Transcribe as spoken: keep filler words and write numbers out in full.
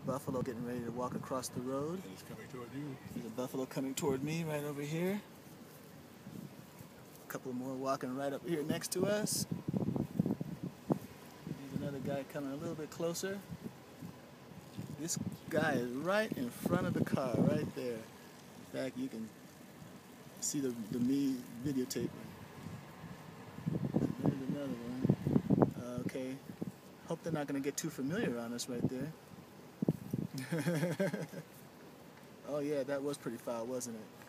buffalo getting ready to walk across the road. And it's coming toward you. There's a buffalo coming toward me right over here. A couple more walking right up here next to us. There's another guy coming a little bit closer. This guy is right in front of the car, right there. In fact, you can see the, the me videotaping. There's another one. Uh, okay. Hope they're not going to get too familiar on us right there. Oh yeah, that was pretty foul, wasn't it?